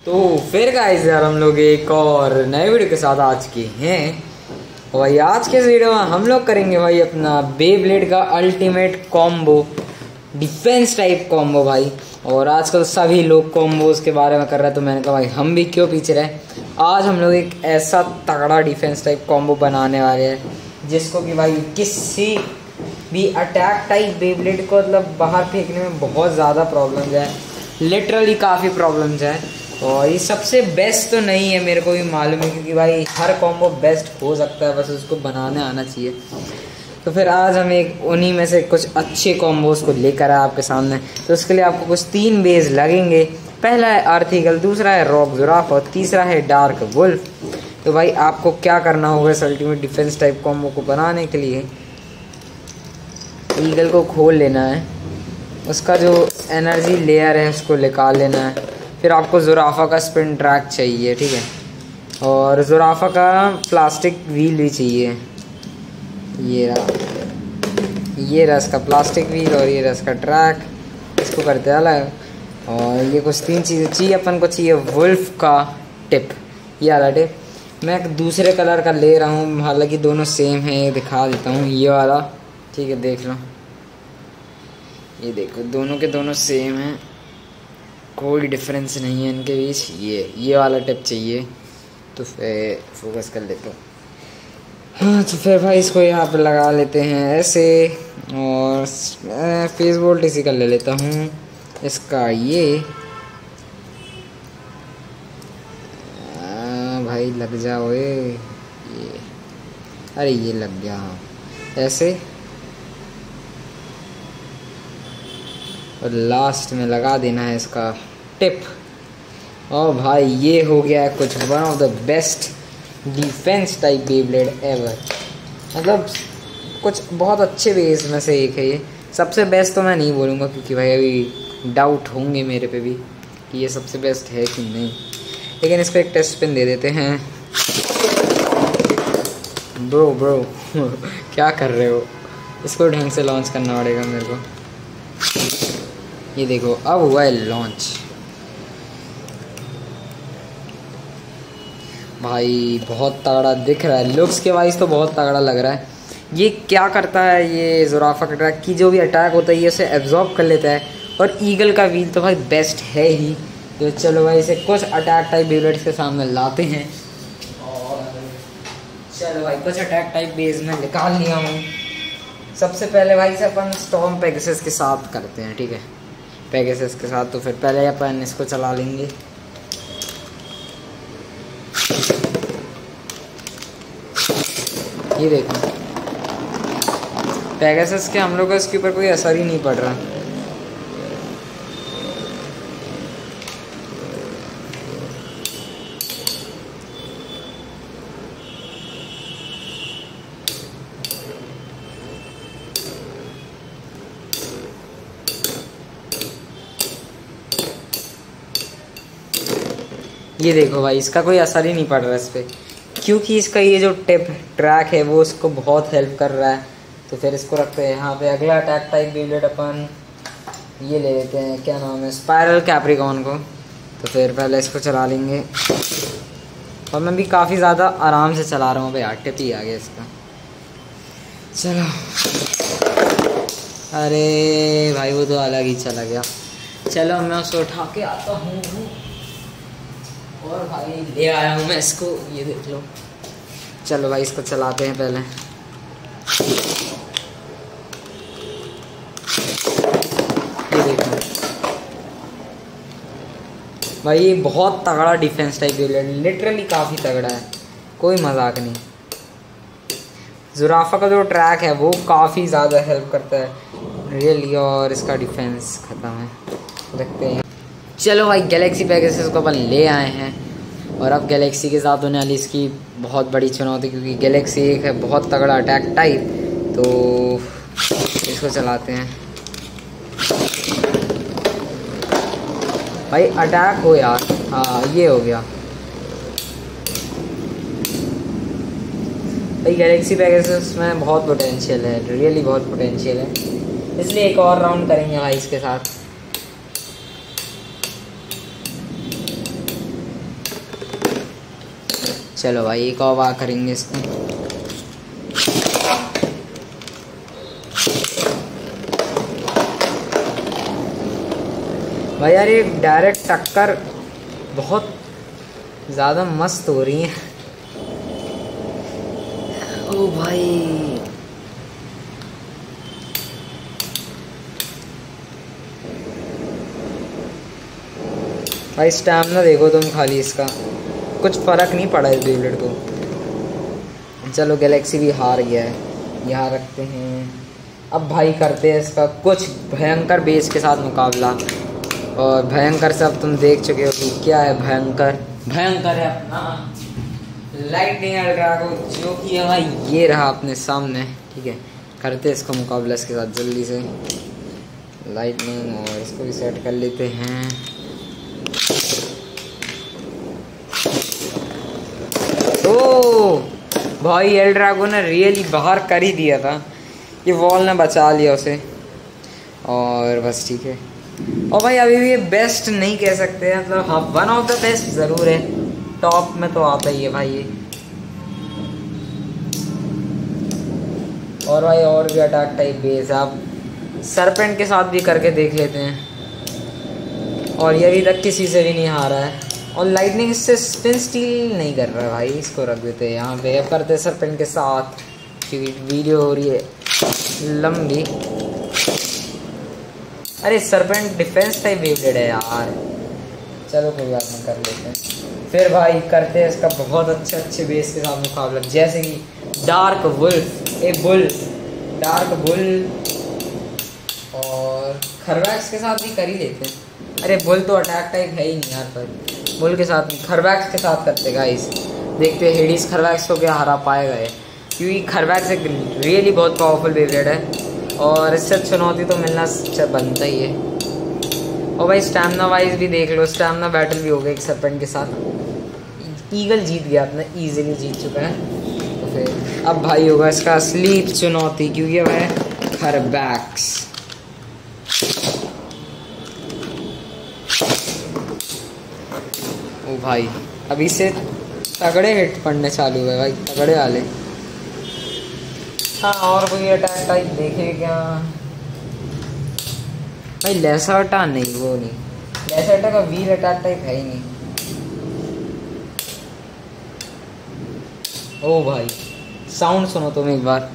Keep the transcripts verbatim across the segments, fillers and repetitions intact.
तो फिर गाइस यार हम लोग एक और नए वीडियो के साथ आज के हैं। और भाई आज के इस वीडियो में हम लोग करेंगे भाई अपना बेब्लेड का ultimate combo, defence type combo भाई। और आजकल सभी लोग कॉम्बोज के बारे में कर रहे हैं, तो मैंने कहा भाई हम भी क्यों पीछे रहे। आज हम लोग एक ऐसा तगड़ा डिफेंस टाइप कॉम्बो बनाने वाले हैं जिसको कि भाई किसी भी अटैक टाइप बेब्लेड को मतलब बाहर फेंकने में बहुत ज़्यादा प्रॉब्लम्स है, लिटरली काफ़ी प्रॉब्लम्स है। और ये सबसे बेस्ट तो नहीं है, मेरे को भी मालूम है, क्योंकि भाई हर कॉम्बो बेस्ट हो सकता है, बस उसको बनाने आना चाहिए। तो फिर आज हम एक उन्हीं में से कुछ अच्छे कॉम्बोज को लेकर आए आपके सामने। तो उसके लिए आपको कुछ तीन बेस लगेंगे। पहला है आर्थिकल, दूसरा है रॉक जुराफ और तीसरा है डार्क वुल्फ। तो भाई आपको क्या करना होगा इस अल्टीमेट डिफेंस टाइप कॉम्बो को बनाने के लिए, ईगल को खोल लेना है, उसका जो एनर्जी लेयर है उसको निकाल लेना है। फिर आपको जुराफा का स्पिन ट्रैक चाहिए, ठीक है, और जुराफा का प्लास्टिक व्हील भी चाहिए। ये रहा ये रहा इसका प्लास्टिक व्हील और ये रहा इसका ट्रैक, इसको करते अलग। और ये कुछ तीन चीज़ें चाहिए अपन को। चाहिए वुल्फ का टिप, ये वाला टिप मैं एक दूसरे कलर का ले रहा हूँ, हालांकि दोनों सेम है, ये दिखा देता हूँ, ये वाला, ठीक है, देख लो, ये देखो दोनों के दोनों सेम हैं, कोई डिफरेंस नहीं है इनके बीच। ये ये वाला टिप चाहिए, तो फिर फोकस कर लेते हो। हाँ तो फिर भाई इसको यहाँ पे लगा लेते हैं ऐसे, और फेस बोल्ट इसी का ले लेता हूँ, इसका ये आ, भाई लग जाओ ये ये अरे ये लग गया, हाँ ऐसे। और लास्ट में लगा देना है इसका टिप। और भाई ये हो गया है कुछ one of the best defence type Beyblade ever, मतलब कुछ बहुत अच्छे बेस में से एक है ये। सबसे बेस्ट तो मैं नहीं बोलूँगा, क्योंकि भाई अभी डाउट होंगे मेरे पे भी कि ये सबसे बेस्ट है कि नहीं, लेकिन इसको एक टेस्ट पिन दे देते हैं। ब्रो ब्रो क्या कर रहे हो, इसको ढंग से लॉन्च करना पड़ेगा मेरे को। ये देखो अब हुआ है लॉन्च। भाई बहुत तगड़ा दिख रहा है, लुक्स के वाइज तो बहुत तगड़ा लग रहा है। ये क्या करता है, ये जुराफा का ट्रैक की जो भी अटैक होता है ये उसे एब्जॉर्ब कर लेता है। और ईगल का व्हील तो भाई बेस्ट है ही। तो चलो भाई इसे कुछ अटैक टाइप बेब्लेड्स के सामने लाते हैं। और चलो भाई कुछ अटैक टाइप बेस में निकाल लिया हूँ। सबसे पहले भाई से अपन स्टॉर्म पेगासस के साथ करते हैं, ठीक है, पेगासस के साथ। तो फिर पहले अपन इसको चला लेंगे। ये देखो पेगासस के हम लोग को इसके ऊपर कोई असर ही नहीं पड़ रहा। ये देखो भाई इसका कोई असर ही नहीं पड़ रहा इस पर, क्योंकि इसका ये जो टिप ट्रैक है वो उसको बहुत हेल्प कर रहा है। तो फिर इसको रखते हैं यहाँ पे। अगला अटैक टाइप बेब्लेड अपन ये ले लेते हैं, क्या नाम है, स्पाइरल कैप्रिकॉन को। तो फिर पहले इसको चला लेंगे, और मैं भी काफ़ी ज़्यादा आराम से चला रहा हूँ भाई, टिप ही आ गया इसका। चलो अरे भाई वो तो अलग ही चला गया। चलो मैं उसको उठा के आता हूँ, और भाई ले आया हूँ मैं इसको, ये देख लो। चलो भाई इसको चलाते हैं पहले। ये देखो भाई ये बहुत तगड़ा डिफेंस टाइप बेब्लेड, लिटरली काफ़ी तगड़ा है, कोई मजाक नहीं। जुराफा का जो ट्रैक है वो काफ़ी ज़्यादा हेल्प करता है रियली, और इसका डिफेंस ख़त्म है, देखते हैं। चलो भाई गैलेक्सी पेगासस को अपन ले आए हैं, और अब गैलेक्सी के साथ होने वाली इसकी बहुत बड़ी चुनौती, क्योंकि गैलेक्सी एक है बहुत तगड़ा अटैक टाइप। तो इसको चलाते हैं भाई, अटैक हो यार। हाँ ये हो गया भाई। गैलेक्सी पेगासस में बहुत पोटेंशियल है, रियली बहुत पोटेंशियल है, इसलिए एक और राउंड करेंगे भाई इसके साथ। चलो भाई एक और बार करेंगे इसको। भाई यार ये डायरेक्ट टक्कर बहुत ज़्यादा मस्त हो रही है। ओ भाई भाई स्टैमिना देखो तुम खाली, इसका कुछ फ़र्क नहीं पड़ा इस बेब्लेड को। चलो गैलेक्सी भी हार गया है, यहाँ रखते हैं। अब भाई करते हैं इसका कुछ भयंकर बेस के साथ मुकाबला। और भयंकर से अब तुम देख चुके हो कि क्या है भयंकर। भयंकर है अपना लाइटनिंग ड्रैगन, जो कि है भाई ये रहा अपने सामने। ठीक है, करते हैं इसका मुकाबला इसके साथ जल्दी से। लाइटनिंग और इसको भी सेट कर लेते हैं। ओ भाई एल ड्रैगन ने रियली बाहर कर ही दिया था, ये वॉल ने बचा लिया उसे। और बस ठीक है। और भाई अभी भी ये बेस्ट नहीं कह सकते, मतलब हाँ वन ऑफ द बेस्ट ज़रूर है, टॉप में तो आता ही है भाई ये। और भाई और भी अटैक टाइप बेस आप सरपेंट के साथ भी करके देख लेते हैं। और ये अभी तक किसी से भी नहीं हारा है। और लाइटनिंग इससे स्पिन स्टील नहीं कर रहा है भाई, इसको रख देते हैं यहाँ पे। अब करते सरपेंट के साथ, क्योंकि वीडियो हो रही है लंबी। अरे सरपेंट डिफेंस टाइप बेब्लेड है यार, चलो कोई बात नहीं कर लेते हैं। फिर भाई करते हैं इसका बहुत अच्छे अच्छे बेस के साथ मुकाबला, जैसे कि dark wolf, a bull, dark bull. और खरवैक्स के साथ भी कर ही लेते हैं। अरे बुल तो अटैक टाइप है ही नहीं यार, पर बुल के साथ नहीं, खरवैक्स के साथ करते गाइस। देखते हैं हेडीज खरवैक्स को क्या हरा पाएगा है, क्योंकि खरवैक्स एक रियली बहुत पावरफुल बेब्लेड है। और इससे चुनौती तो मिलना बनता ही है। और भाई स्टैमिना वाइज भी देख लो, स्टैमिना बैटल भी हो गया एक सरपेंट के साथ। ईगल जीत गया अपना, इजीली जीत चुका है। तो फिर अब भाई होगा इसका असली चुनौती, क्योंकि अब है खरवैक्स। ओ भाई अभी से तगड़े हिट पड़ने चालू हुए भाई, तगड़े वाले। हाँ और कोई अटैक टाइप देखे क्या भाई? लेसर्टा नहीं, वो नहीं, लेसर्टा का व्हील अटैक टाइप है ही नहीं। ओ भाई साउंड सुनो तुम एक बार।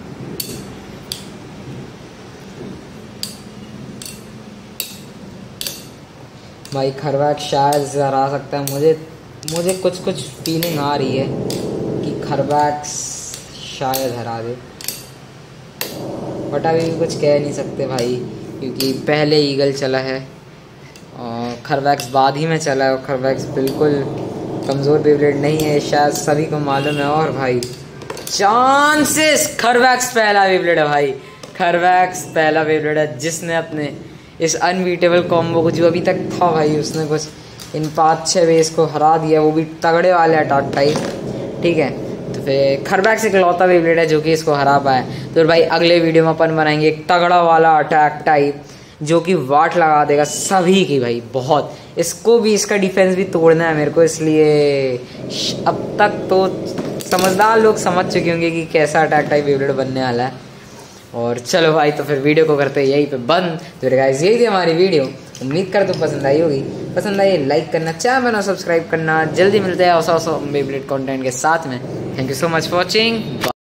भाई खरवैक्स शायद हरा सकता है, मुझे मुझे कुछ कुछ फीलिंग आ रही है कि खरवैक्स शायद हरा दे, बट अभी भी कुछ कह नहीं सकते भाई, क्योंकि पहले ईगल चला है और खरवैक्स बाद ही में चला है। और खरवैक्स बिल्कुल कमज़ोर बेब्लेड नहीं है, शायद सभी को मालूम है। और भाई चांसेस, खरवैक्स पहला बेब्लेड है भाई, खरवैक्स पहला बेब्लेड है जिसने अपने इस अनबीटेबल कॉम्बो को, जो अभी तक था भाई, उसने कुछ इन पाँच छः बेस को हरा दिया, वो भी तगड़े वाले अटैक टाइप। ठीक है, तो फिर खरवैक्स एक लौता बेब्लेड है जो कि इसको हरा पाए। तो भाई अगले वीडियो में अपन बनाएंगे एक तगड़ा वाला अटैक टाइप जो कि वाट लगा देगा सभी की भाई बहुत। इसको भी, इसका डिफेंस भी तोड़ना है मेरे को, इसलिए अब तक तो समझदार लोग समझ चुके होंगे कि कैसा अटैक टाइप बेब्लेड बनने वाला है। और चलो भाई तो फिर वीडियो को करते हैं यहीं पे बंद। तो गाइस यही थी हमारी वीडियो, उम्मीद कर तो पसंद आई होगी। पसंद आई लाइक करना, चैनल बना सब्सक्राइब करना। जल्दी मिलते हैं बेब्लेड कंटेंट के साथ में। Thank you so much for watching.